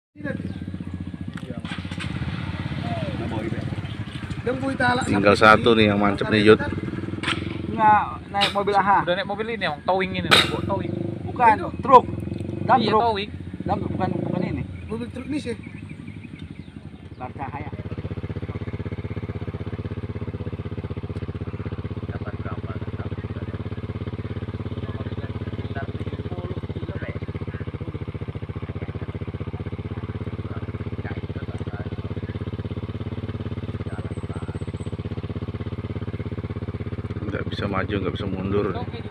Tinggal satu nih yang mancep nih, Yud. Nggak naik mobil AHA. Udah naik mobil ini, yang towing ini, bawa towing. Bukan, truk. Dump Iya, truk. towing. Dump truk, bukan ini. Mobil truk ini sih. Lar cahaya. Nggak bisa maju, nggak bisa mundur.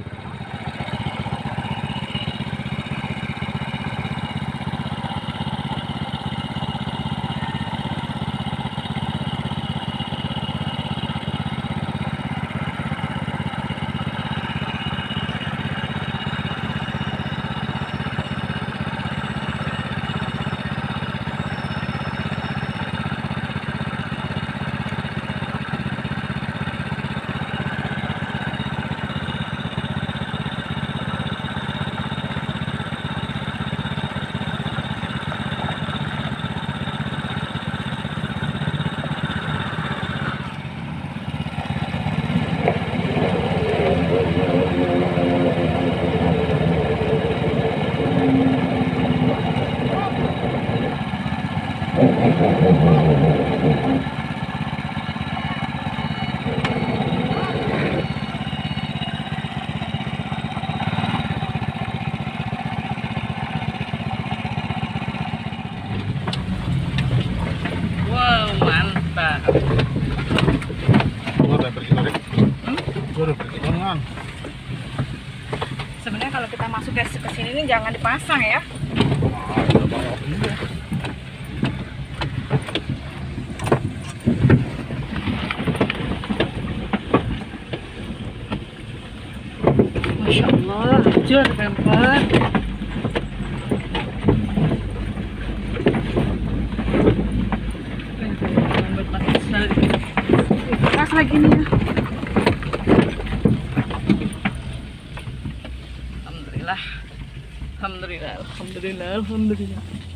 Wow, mantap. Sebenarnya kalau kita masuk ke sini ini jangan dipasang ya. Masya Allah, hancur tempat. Keras lagi nih ya. Alhamdulillah, alhamdulillah, alhamdulillah, alhamdulillah.